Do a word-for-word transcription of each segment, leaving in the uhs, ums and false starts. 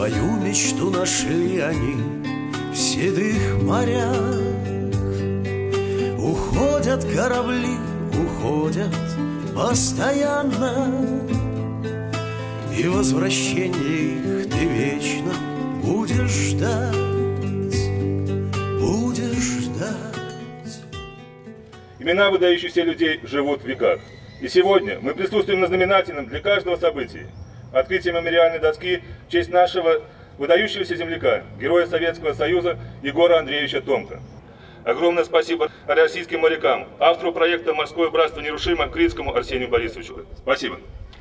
Свою мечту нашли они в седых морях. Уходят корабли, уходят постоянно, и возвращение их ты вечно будешь ждать, будешь ждать. Имена выдающихся людей живут в веках. И сегодня мы присутствуем на знаменательном для каждого событии – открытие мемориальной доски в честь нашего выдающегося земляка, героя Советского Союза Егора Андреевича Томка. Огромное спасибо российским морякам, автору проекта «Морское братство нерушимо» Крицкому Арсению Борисовичу. Спасибо.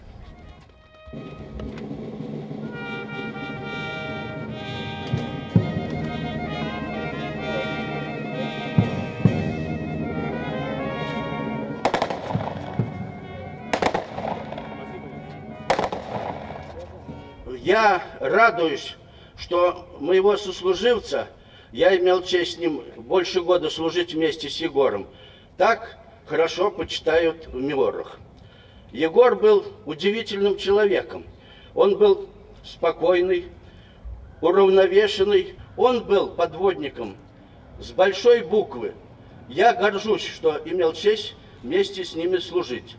Я радуюсь, что моего сослуживца, я имел честь с ним больше года служить вместе с Егором, так хорошо почитают в мемуарах. Егор был удивительным человеком. Он был спокойный, уравновешенный. Он был подводником с большой буквы. Я горжусь, что имел честь вместе с ними служить.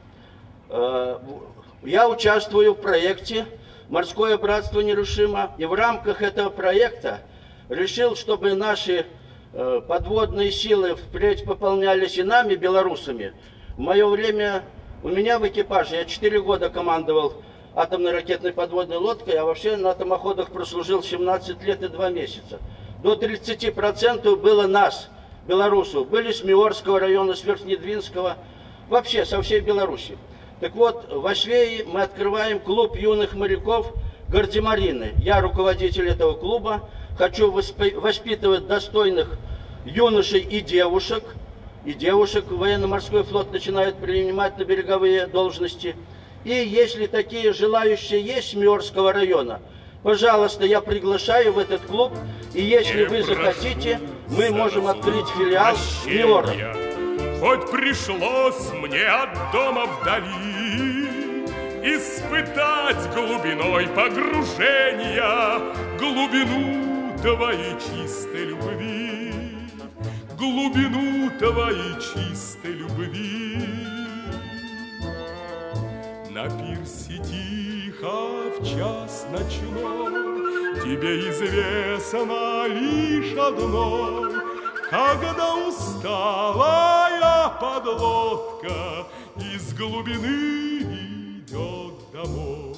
Я участвую в проекте «Морское братство нерушимо», и в рамках этого проекта решил, чтобы наши э, подводные силы впредь пополнялись и нами, белорусами. В мое время, у меня в экипаже, я четыре года командовал атомной ракетной подводной лодкой, а вообще на атомоходах прослужил семнадцать лет и два месяца. До тридцати процентов было нас, белорусов, были с Миорского района, с Верхнедвинского, вообще со всей Беларуси. Так вот, в Освее мы открываем клуб юных моряков «Гардемарины». Я руководитель этого клуба. Хочу воспитывать достойных юношей и девушек. И девушек военно-морской флот начинает принимать на береговые должности. И если такие желающие есть с Миорского района, пожалуйста, я приглашаю в этот клуб. И если вы захотите, мы можем открыть филиал Миора. Хоть пришлось мне от дома вдали испытать глубиной погружения глубину твоей чистой любви, глубину твоей чистой любви. На пирсе тихо в час ночной тебе известно лишь одно: когда усталая подлодка из глубины идет домой.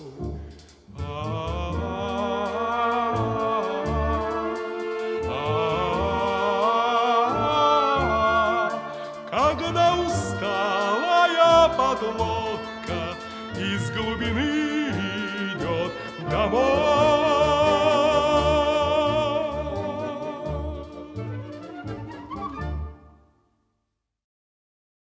Когда усталая подлодка из глубины